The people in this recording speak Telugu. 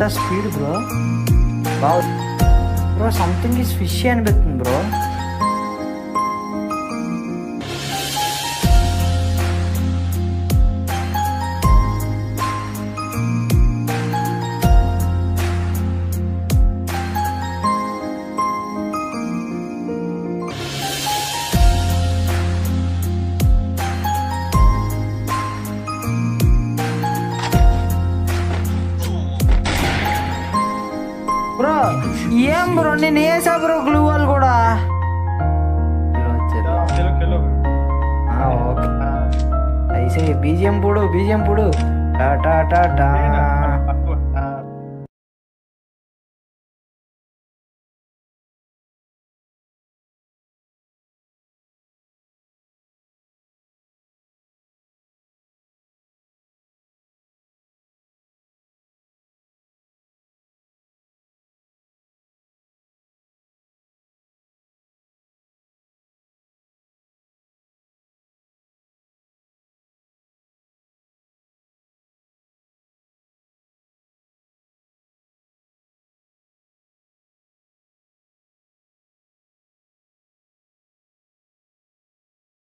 Speed bro. Bro something is fishy అనిపిస్తుంది బ్రో. బ్రో ఏం బ్రో నేను వేసా బ్రో గ్లూ వాల్ కూడా. ఓకే అయితే బీజిఎం పుడు టా టా టా టా